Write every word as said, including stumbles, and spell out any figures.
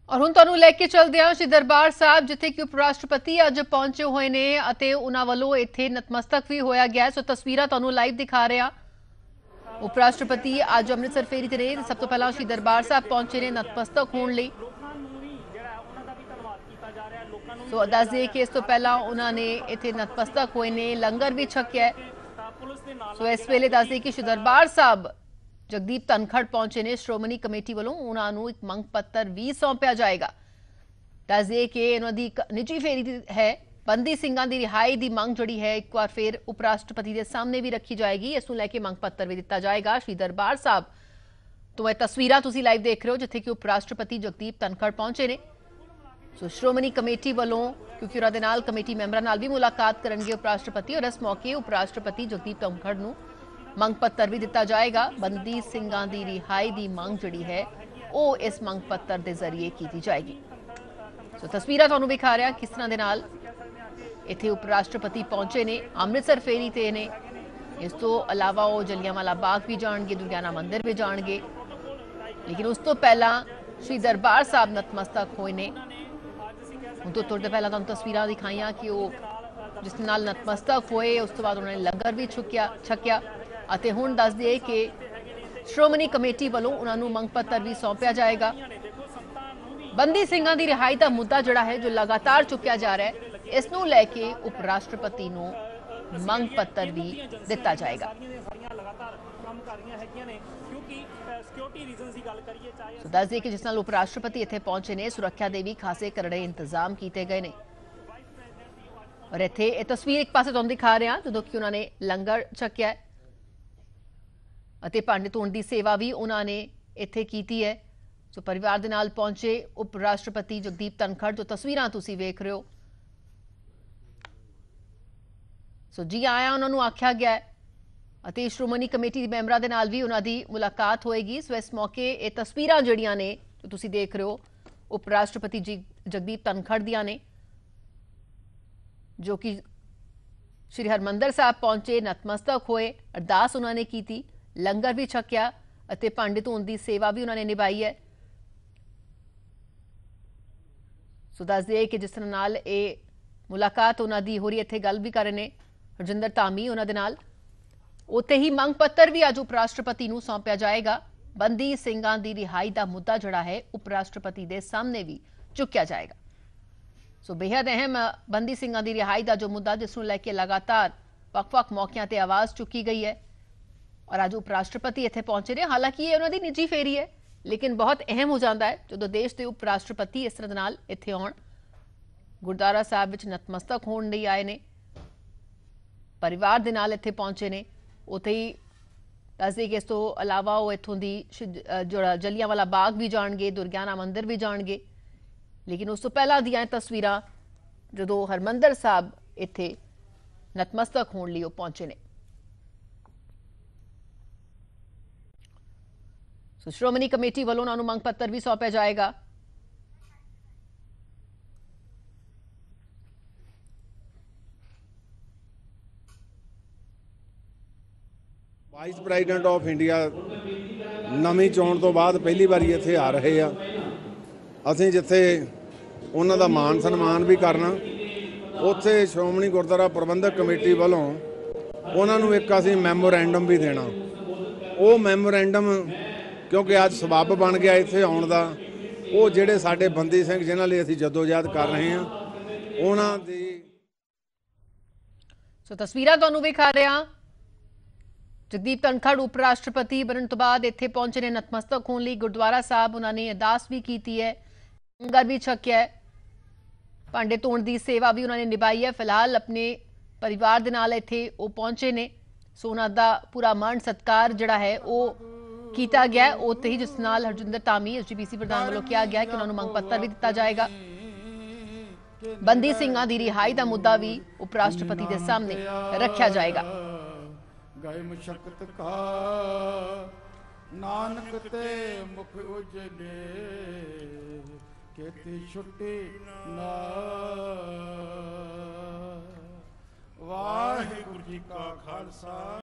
और हुण तुहानूं लैके चलदे हां श्री दरबार साहिब, जिथे कि उप राष्ट्रपति अज पहुंचे हुए ने अते उन्हां वल्लों इत्थे नतमस्तक भी होया गया। सो तस्वीरां तुहानूं लाइव दिखा रहे हां। उप राष्ट्रपति अज अमृतसर फेरी ते ने सब तो पहला श्री दरबार साहिब पहुंचे ने नतमस्तक होण लई। सो दस दे कि इस तो पहला उन्होंने इत्थे नतमस्तक होए ने, लंगर भी छकिया। सो इस वेले दस दे कि श्री दरबार साहिब जगदीप धनखड़ पहुंचे ने। श्रोमणी कमेटी वालों उन्होंने एक मंग पत्र भी सौंपया जाएगा। दस दे कि इन्हों दी एक निजी फेरी है। बंदी सिंघां दी रिहाई दी मंग जिहड़ी है एक बार फिर उप राष्ट्रपति के सामने भी रखी जाएगी। इस नूं लैके मंग पत्र भी दिता जाएगा। श्री दरबार साहिब तो यह तस्वीरां तुसीं लाइव देख रहे हो, जिथे कि उप राष्ट्रपति जगदीप धनखड़ पहुंचे ने। सो श्रोमणी कमेटी वालों क्योंकि उन्होंने नाल कमेटी मैंबरां नाल भी मुलाकात करनगे उप राष्ट्रपति, और इस मौके उप राष्ट्रपति जगदीप धनखड़ नूं मंग पत्र भी दिता जाएगा। बंदी सिंघां दी रिहाई दी मंग जिहड़ी है वो इस मंग पत्र के जरिए की जाएगी। सो तस्वीरां तुहानूं विखा रहा किस तरह दे नाल इत्थे उप राष्ट्रपति पहुंचे ने, अमृतसर फेरी ते ने। इस तो अलावा वो जलियांवाला बाग भी जाणगे, दुर्गियाना मंदिर भी जाणगे, लेकिन उस तो पहला श्री दरबार साहिब नतमस्तक होए ने। हुण तो तुरते पहला तुहानूं तस्वीरां दिखाईयां कि वो जिस नाल नतमस्तक होए, उस तो बाद उन्होंने लंगर भी छुकिया छकिया अते हुण दस दिए कि श्रोमणी कमेटी वालों उन्होंने मंग पत्र भी सौंपया जाएगा। बंदी सिंघां दी रिहाई का मुद्दा जिहड़ा है जो लगातार चुकिया जा रहा है, इस नूं लैके उप राष्ट्रपति नूं मंग पत्र भी दिता जाएगा। सो दस दिए कि जिस नाल उप राष्ट्रपति इत्थे पहुंचे ने, सुरक्षा दे भी खासे करड़े इंतजाम किए गए ने। और इत्थे ये तस्वीर एक पासे तुहानूं दिखा रहे हैं जदों कि उन्होंने लंगर छकिया अते भांडे धोण दी सेवा भी उन्होंने इत्थे कीती है। सो परिवार दे नाल पहुंचे उप राष्ट्रपति जगदीप धनखड़, जो तस्वीरां तुसीं वेख रहे हो। सो जी आया उन्होंने आख्या गया है अते श्रोमणी कमेटी दे मैंबरां दे नाल भी उन्हां दी मुलाकात होएगी। सो इस मौके ये तस्वीरां जिहड़ियां ने जो तुसीं देख रहे हो उप राष्ट्रपति जी जगदीप धनखड़ दियां ने, जो कि श्री हरमंदर साहब पहुंचे, नतमस्तक होए, अरदास उन्होंने की, लंगर भी छकिया अते भांडे धोण दी सेवा भी उन्होंने निभाई है। सो दस दिए कि जिस तरह नाल ये मुलाकात उन्हां दी हो रही, इत्थे गल भी कर रहे ने हरजिंदर धामी उन्हां दे नाल। उत्थे ही मंग पत्र भी अज उप राष्ट्रपति नूं सौंपया जाएगा। बंदी सिंघां दी रिहाई का मुद्दा जिहड़ा है उप राष्ट्रपति के सामने भी चुकिया जाएगा। सो बेहद अहम बंदी सिंघां दी रिहाई का जो मुद्दा जिस नूं लैके लगातार वख-वख मौकिਆਂ ते आवाज़ चुकी गई है और अज उप राष्ट्रपति इत्थे पहुंचे ने। हालांकि ये उन्होंने निजी फेरी है, लेकिन बहुत अहम हो जाता है जो देश के उप राष्ट्रपति इस तरह नाल इत्थे आउण, गुरुद्वारा साहिब विच नतमस्तक होण लई आए ने, परिवार दे नाल इत्थे पहुंचे ने। उत्थे ही दस दे कि इस तो अलावा वो इत्थों दी जो जलियांवाला बाग भी जाणगे, दुर्गियाना मंदिर भी जाणगे, लेकिन उस तो पहला दियां तस्वीरां जदों हरमंदर साहिब इत्थे नतमस्तक होण लई पहुंचे ने। सो श्रोमणी कमेटी वालों उन्होंने मंग पत्र भी सौंपया जाएगा। वाइस प्रेजिडेंट ऑफ इंडिया नवीं चोण तो बाद पहली बारी इत्थे आ रहे आ। असीं जिथे उन्हां दा मान सन्मान भी करना, उत्थे श्रोमणी गुरुद्वारा प्रबंधक कमेटी वालों उन्हां नूं एक असीं मैमोरेंडम भी देना। वो मैमोरेंडम क्योंकि अज सबब बन गया इत्थे आउण दा, वो जिहड़े साडे बंदी सिंह जिन्हां लई असीं जद्दोजहद कर रहे हैं उन्हां दी। सो तस्वीरां तुहानूं विखा रहे हां। जगदीप धनखड़ उप राष्ट्रपति बनने तो बाद इत्थे पहुंचे ने नतमस्तक होने लई। गुरुद्वारा साहब उन्होंने अरदास भी की है, लंगर भी छकिया है, भांडे धोण दी सेवा भी उन्होंने निभाई है। फिलहाल अपने परिवार दे नाल इत्थे वो पहुंचे ने। सो उन्हां दा पूरा मान सत्कार जिहड़ा है वो किया गया। उत्थे ही जिस नाल Harjinder Dhami S G P C प्रधान वालों कहा गया कि उन्होंने मंग पत्र भी दिता जाएगा। बंदी सिंघां दी रिहाई का मुद्दा भी उप राष्ट्रपति के सामने रखा जाएगा। गए मुशक्कत का नानक ते मुख उजले केती छुट्टी ना। वाहिगुरू जी का खालसा।